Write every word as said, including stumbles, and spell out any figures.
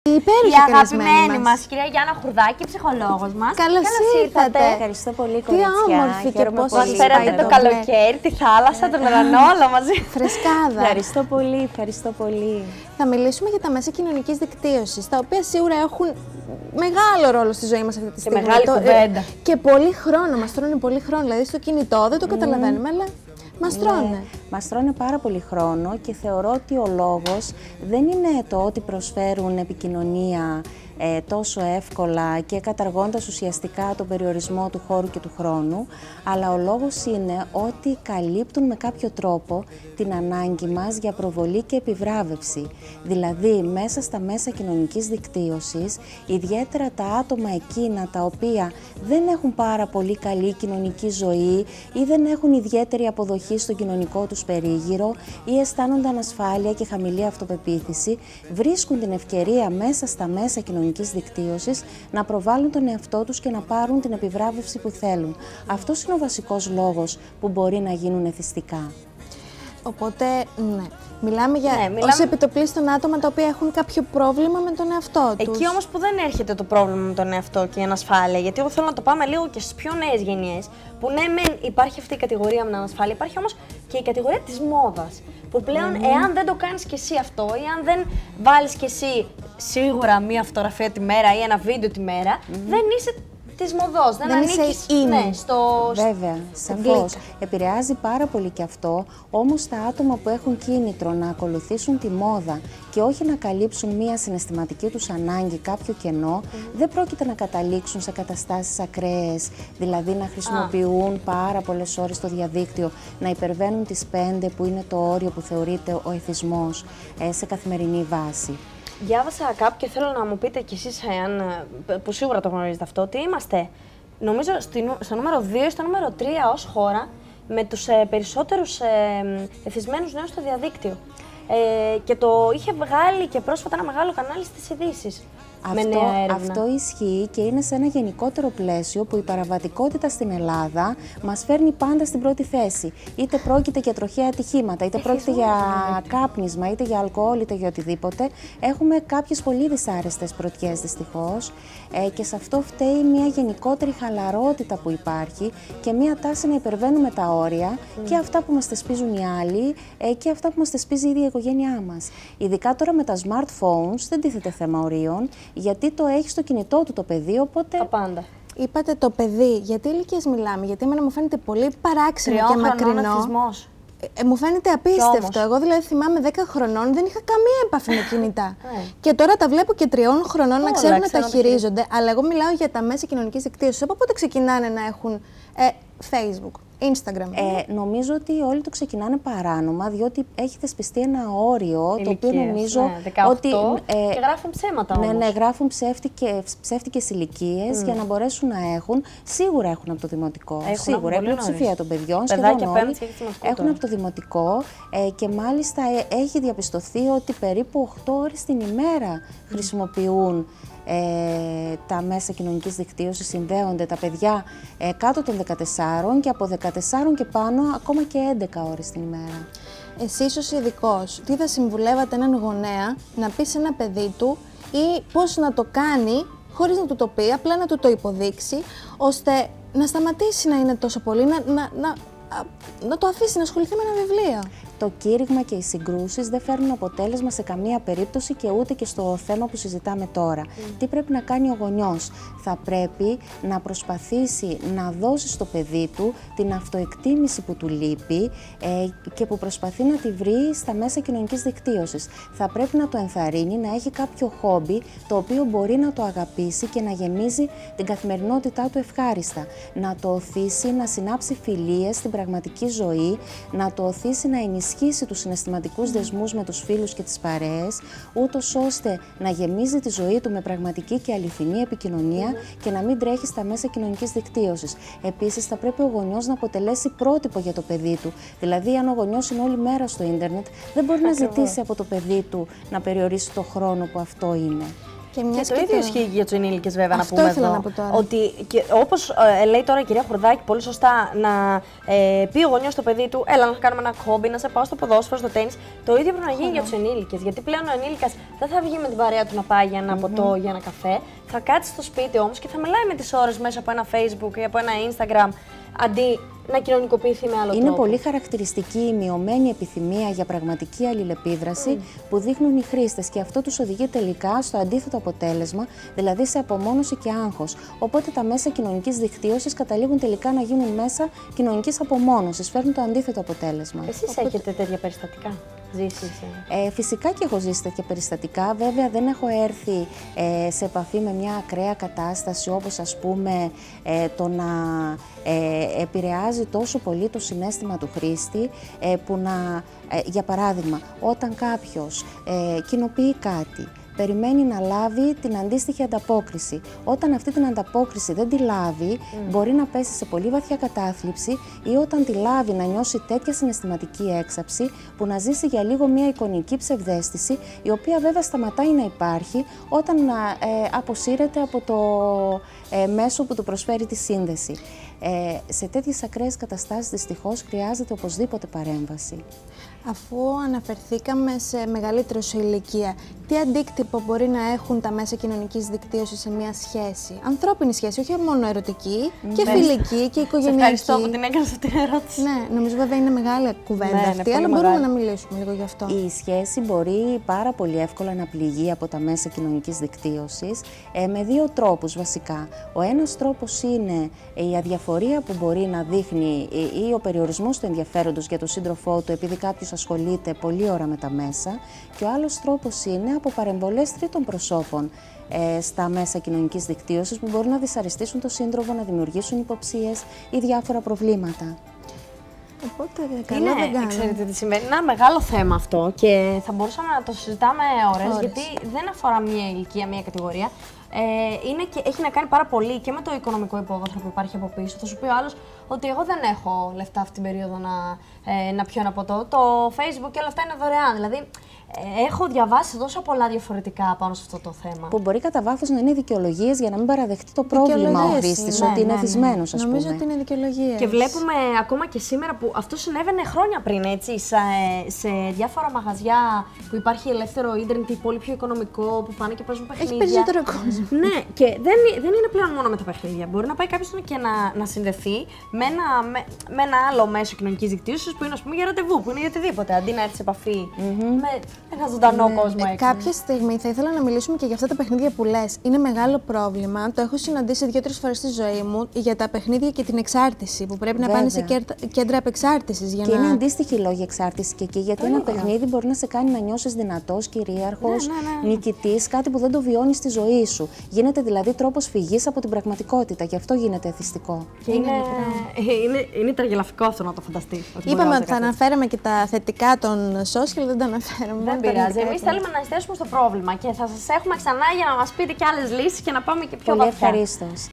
υπέροχη η αγαπημένη μας, μας κυρία Γιάννα Χουρδάκη, ψυχολόγος μας. Καλώς, Καλώς ήρθατε. ήρθατε. Ευχαριστώ πολύ, κορίτσια. Τι όμορφη και πώς μας φέρατε το καλοκαίρι, τη θάλασσα, τον ουρανό, όλα μαζί. Φρεσκάδα. Ευχαριστώ πολύ, ευχαριστώ πολύ. Θα μιλήσουμε για τα μέσα κοινωνικής δικτύωσης, τα οποία σίγουρα έχουν μεγάλο ρόλο στη ζωή μας αυτή τη στιγμή. Και μεγάλη κουβέντα. Και πολύ χρόνο, μας τρώνε πολύ χρόνο. Δηλαδή στο κινητό δεν το καταλαβαίνουμε, mm. αλλά μας τρώνε. Ναι, μας τρώνε πάρα πολύ χρόνο και θεωρώ ότι ο λόγος δεν είναι το ότι προσφέρουν επικοινωνία ε, τόσο εύκολα και καταργώντας ουσιαστικά τον περιορισμό του χώρου και του χρόνου, αλλά ο λόγος είναι ότι καλύπτουν με κάποιο τρόπο την ανάγκη μας για προβολή και επιβράβευση. Δηλαδή, μέσα στα μέσα κοινωνικής δικτύωσης, ιδιαίτερα τα άτομα εκείνα τα οποία δεν έχουν πάρα πολύ καλή κοινωνική ζωή ή δεν έχουν ιδιαίτερη αποδοχή στο κοινωνικό τους περίγυρο ή αισθάνονται ανασφάλεια και χαμηλή αυτοπεποίθηση, βρίσκουν την ευκαιρία μέσα στα μέσα κοινωνικής δικτύωσης να προβάλλουν τον εαυτό τους και να πάρουν την επιβράβευση που θέλουν. Αυτός είναι ο βασικός λόγος που μπορεί να γίνουν εθιστικά. Οπότε, ναι. Μιλάμε για ναι, μιλάμε... ως επιτοπλίστων άτομα τα οποία έχουν κάποιο πρόβλημα με τον εαυτό τους. Εκεί όμως που δεν έρχεται το πρόβλημα με τον εαυτό και η ανασφάλεια, γιατί εγώ θέλω να το πάμε λίγο και στις πιο νέες γενιές, που ναι, μεν υπάρχει αυτή η κατηγορία με την ανασφάλεια, υπάρχει όμως και η κατηγορία της μόδας. Που πλέον, mm. εάν δεν το κάνεις κι εσύ αυτό, ή αν δεν βάλεις κι εσύ σίγουρα μία φωτογραφία τη μέρα ή ένα βίντεο τη μέρα, mm. δεν είσαι της μοδός, δεν, δεν ανήκεις ναι, στο... Βέβαια, σαφώς. Επηρεάζει πάρα πολύ και αυτό, όμως τα άτομα που έχουν κίνητρο να ακολουθήσουν τη μόδα και όχι να καλύψουν μία συναισθηματική τους ανάγκη, κάποιο κενό, mm. δεν πρόκειται να καταλήξουν σε καταστάσεις ακραίες, δηλαδή να χρησιμοποιούν ah. πάρα πολλές ώρες στο διαδίκτυο, να υπερβαίνουν τις πέντε που είναι το όριο που θεωρείται ο εθισμός ε, σε καθημερινή βάση. Διάβασα κάπου και θέλω να μου πείτε κι εσείς, εάν, που σίγουρα το γνωρίζετε αυτό, ότι είμαστε, νομίζω, στο νούμερο δύο ή στο νούμερο τρία ως χώρα με τους ε, περισσότερους ε, εθισμένους νέους στο διαδίκτυο. Ε, και το είχε βγάλει και πρόσφατα ένα μεγάλο κανάλι στις ειδήσεις. Αυτό, αυτό ισχύει και είναι σε ένα γενικότερο πλαίσιο που η παραβατικότητα στην Ελλάδα μας φέρνει πάντα στην πρώτη θέση. Είτε πρόκειται για τροχαία ατυχήματα, είτε πρόκειται για κάπνισμα, είτε για αλκοόλ, είτε για οτιδήποτε. Έχουμε κάποιες πολύ δυσάρεστες πρωτιές δυστυχώς ε, και σε αυτό φταίει μια γενικότερη χαλαρότητα που υπάρχει και μια τάση να υπερβαίνουμε τα όρια mm. και αυτά που μας θεσπίζουν οι άλλοι ε, και αυτά που μας θεσπίζει η ίδια η οικογένειά μας. Ειδικά τώρα με τα smartphones δεν τίθεται θέμα ορίων. Γιατί το έχει στο κινητό του το παιδί, οπότε... Τα πάντα. Είπατε το παιδί, γιατί ηλικίες μιλάμε, γιατί εμένα μου φαίνεται πολύ παράξενο και μακρινό. Ε, μου φαίνεται απίστευτο. Εγώ δηλαδή θυμάμαι δέκα χρονών, δεν είχα καμία επαφή με κινητά. Και τώρα τα βλέπω και τριών χρονών να ξέρουν να τα χειρίζονται. Αλλά εγώ μιλάω για τα μέσα κοινωνικής δικτύωσης. Από πότε ξεκινάνε να έχουν ε, Facebook, Instagram. Ε, νομίζω ότι όλοι το ξεκινάνε παράνομα, διότι έχει θεσπιστεί ένα όριο, ηλικίες, το οποίο νομίζω ναι, δεκαοκτώ, ότι... Ε, και γράφουν ψέματα όμως. Ναι, ναι, γράφουν ψεύτικες, ψεύτικες ηλικίες mm. για να μπορέσουν να έχουν. Σίγουρα έχουν από το δημοτικό. Έχουν σίγουρα, η πλειοψηφία των παιδιών, σχεδόν όλοι, έχουν από το δημοτικό ε, και μάλιστα ε, έχει διαπιστωθεί ότι περίπου οκτώ ώρες την ημέρα mm. χρησιμοποιούν Ε, τα μέσα κοινωνικής δικτύωσης, συνδέονται τα παιδιά ε, κάτω των δεκατεσσάρων και από δεκατέσσερα και πάνω ακόμα και έντεκα ώρες την ημέρα. Εσείς ως ειδικός, τι θα συμβουλεύατε έναν γονέα να πει σε ένα παιδί του ή πώς να το κάνει χωρίς να του το πει, απλά να του το υποδείξει, ώστε να σταματήσει να είναι τόσο πολύ, να, να, να, να το αφήσει να ασχοληθεί με ένα βιβλίο. Το κήρυγμα και οι συγκρούσεις δεν φέρνουν αποτέλεσμα σε καμία περίπτωση και ούτε και στο θέμα που συζητάμε τώρα. Mm. Τι πρέπει να κάνει ο γονιός? Θα πρέπει να προσπαθήσει να δώσει στο παιδί του την αυτοεκτίμηση που του λείπει ε, και που προσπαθεί να τη βρει στα μέσα κοινωνικής δικτύωσης. Θα πρέπει να το ενθαρρύνει να έχει κάποιο χόμπι το οποίο μπορεί να το αγαπήσει και να γεμίζει την καθημερινότητά του ευχάριστα. Να το οθήσει να συνάψει φιλίες στην πραγματική ζωή, να το οθήσει να ενισχύσει ενισχύσει τους συναισθηματικούς δεσμούς με τους φίλους και τις παρέες, ούτως ώστε να γεμίζει τη ζωή του με πραγματική και αληθινή επικοινωνία και να μην τρέχει στα μέσα κοινωνικής δικτύωσης. Επίσης, θα πρέπει ο γονιός να αποτελέσει πρότυπο για το παιδί του. Δηλαδή, αν ο γονιός είναι όλη μέρα στο ίντερνετ, δεν μπορεί Ακριβώς. να ζητήσει από το παιδί του να περιορίσει το χρόνο που αυτό είναι. Και, και το ίδιο ισχύει και για τους ενήλικες, βέβαια, αυτό να πούμε ήθελα εδώ. Να πω τώρα. Ότι όπως ε, λέει τώρα η κυρία Χουρδάκη, πολύ σωστά, να ε, πει ο γονιός στο παιδί του, έλα να κάνουμε ένα χόμπι, να σε πάω στο ποδόσφαιρο, στο τένις. Το ίδιο πρέπει να γίνει για τους ενήλικες. Γιατί πλέον ο ενήλικας δεν θα βγει με την παρέα του να πάει για ένα mm-hmm. ποτό, για ένα καφέ. Θα κάτσει στο σπίτι όμως και θα μιλάει με τις ώρες μέσα από ένα Facebook ή από ένα Instagram, αντί να κοινωνικοποιηθεί με άλλο Είναι τρόπο. πολύ χαρακτηριστική η μειωμένη επιθυμία για πραγματική αλληλεπίδραση mm. που δείχνουν οι χρήστες και αυτό τους οδηγεί τελικά στο αντίθετο αποτέλεσμα, δηλαδή σε απομόνωση και άγχος. Οπότε τα μέσα κοινωνικής δικτύωσης καταλήγουν τελικά να γίνουν μέσα κοινωνικής απομόνωσης, φέρνουν το αντίθετο αποτέλεσμα. Εσείς Οπότε... έχετε τέτοια περιστατικά? Ζήσεις, ε. Ε, φυσικά και έχω ζήσει τέτοια περιστατικά. Βέβαια δεν έχω έρθει ε, σε επαφή με μια ακραία κατάσταση όπως ας πούμε ε, το να ε, επηρεάζει τόσο πολύ το συναίσθημα του χρήστη ε, που να, ε, για παράδειγμα, όταν κάποιος ε, κοινοποιεί κάτι, περιμένει να λάβει την αντίστοιχη ανταπόκριση. Όταν αυτή την ανταπόκριση δεν τη λάβει, mm. μπορεί να πέσει σε πολύ βαθιά κατάθλιψη ή όταν τη λάβει να νιώσει τέτοια συναισθηματική έξαψη που να ζήσει για λίγο μια εικονική ψευδαίσθηση, η οποία βέβαια σταματάει να υπάρχει όταν ε, αποσύρεται από το ε, μέσο που του προσφέρει τη σύνδεση. Ε, σε τέτοιες ακραίες καταστάσεις δυστυχώς χρειάζεται οπωσδήποτε παρέμβαση. Αφού αναφερθήκαμε σε μεγαλύτερο σε ηλικία, τι αντίκτυπο μπορεί να έχουν τα μέσα κοινωνικής δικτύωσης σε μια σχέση? Ανθρώπινη σχέση, όχι μόνο ερωτική, mm, και φιλική και οικογενειακή. Σε ευχαριστώ που την έκανες αυτή την ερώτηση. Ναι, νομίζω βέβαια είναι μεγάλη κουβέντα ναι, αυτή, αλλά μεγάλη. μπορούμε να μιλήσουμε λίγο γι' αυτό. Η σχέση μπορεί πάρα πολύ εύκολα να πληγεί από τα μέσα κοινωνικής δικτύωσης ε, με δύο τρόπους βασικά. Ο ένας τρόπος είναι η αδιαφορία που μπορεί να δείχνει ε, ή ο περιορισμός του ενδιαφέροντος για τον σύντροφό του επειδή κάποιος ασχολείται πολλή ώρα με τα μέσα, και ο άλλος τρόπος είναι από παρεμβολές τρίτων προσώπων ε, στα μέσα κοινωνικής δικτύωσης που μπορούν να δυσαρεστήσουν τον σύντροφο, να δημιουργήσουν υποψίες ή διάφορα προβλήματα. Οπότε καλά δεν κάνω. Ξέρετε τι σημαίνει, ένα μεγάλο θέμα αυτό και θα μπορούσαμε να το συζητάμε ώρες, ώρες. γιατί δεν αφορά μία ηλικία, μία κατηγορία. Ε, είναι και, έχει να κάνει πάρα πολύ και με το οικονομικό υπόβαθρο που υπάρχει από πίσω. Θα σου πει ο άλλος ότι εγώ δεν έχω λεφτά αυτή την περίοδο να, ε, να πιω ένα ποτό. Το Facebook και όλα αυτά είναι δωρεάν. Δηλαδή, ε, έχω διαβάσει τόσο πολλά διαφορετικά πάνω σε αυτό το θέμα. Που μπορεί κατά βάθος να είναι δικαιολογίες για να μην παραδεχτεί το πρόβλημα ο χρήστης, ναι, ότι ναι, είναι ναι, εθισμένος, ας πούμε. Νομίζω ότι είναι δικαιολογίες. Και βλέπουμε ακόμα και σήμερα που αυτό συνέβαινε χρόνια πριν, έτσι, σε, σε διάφορα μαγαζιά που υπάρχει ελεύθερο ίντερνετ, πολύ πιο οικονομικό, που πάνε και παίζουν παιχνίδια. Έχει περισσότερο κόσμο. Ναι, και δεν, δεν είναι πλέον μόνο με τα παιχνίδια. Μπορεί να πάει κάποιος και να, να συνδεθεί με ένα, με, με ένα άλλο μέσο κοινωνικής δικτύωσης που είναι, ας πούμε, για ραντεβού, που είναι για οτιδήποτε. Αντί να έρθει σε επαφή mm-hmm. με ένα ζωντανό ναι. κόσμο. Έτσι. Κάποια στιγμή θα ήθελα να μιλήσουμε και για αυτά τα παιχνίδια που λες. Είναι μεγάλο πρόβλημα. Το έχω συναντήσει δύο-τρεις φορές στη ζωή μου για τα παιχνίδια και την εξάρτηση. Που πρέπει Βέβαια. να πάνε σε κέντρα απεξάρτησης. Για και να... είναι αντίστοιχοι λόγοι εξάρτησης και εκεί. Γιατί ένα παιχνίδι μπορεί να σε κάνει να νιώσεις δυνατός, κυρίαρχος, ναι, ναι, ναι. νικητής, κάτι που δεν το βιώνεις στη ζωή σου. Γίνεται δηλαδή τρόπος φυγής από την πραγματικότητα. Γι' αυτό γίνεται εθιστικό. Και είναι, είναι, είναι, είναι τεργελαφικό αυτό να το φανταστείς. Είπαμε ότι θα αναφέραμε και τα θετικά των social, δεν τα αναφέραμε. Δεν πειράζει. Εμείς θέλουμε να εστιάσουμε στο πρόβλημα και θα σας έχουμε ξανά για να μας πείτε και άλλες λύσεις και να πάμε και πιο βαθιά. Πολύ ευχαρίστως.